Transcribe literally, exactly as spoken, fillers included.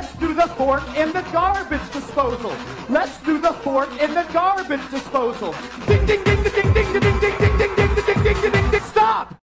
Let's do the fork in the garbage disposal. Let's do the fork in the garbage disposal. Ding, ding, ding, ding, ding.